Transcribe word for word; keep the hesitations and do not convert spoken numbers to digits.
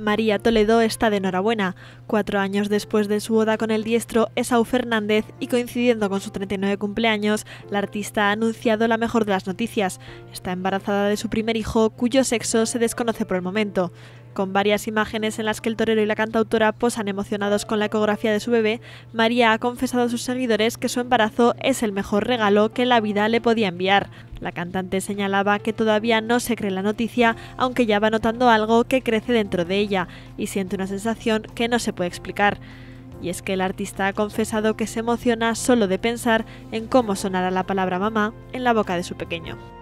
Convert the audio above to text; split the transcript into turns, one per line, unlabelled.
María Toledo está de enhorabuena. Cuatro años después de su boda con el diestro Esau Fernández y coincidiendo con su treinta y nueve cumpleaños, la artista ha anunciado la mejor de las noticias. Está embarazada de su primer hijo, cuyo sexo se desconoce por el momento. Con varias imágenes en las que el torero y la cantautora posan emocionados con la ecografía de su bebé, María ha confesado a sus seguidores que su embarazo es el mejor regalo que la vida le podía enviar. La cantante señalaba que todavía no se cree la noticia, aunque ya va notando algo que crece dentro de ella y siente una sensación que no se puede explicar. Y es que el artista ha confesado que se emociona solo de pensar en cómo sonará la palabra mamá en la boca de su pequeño.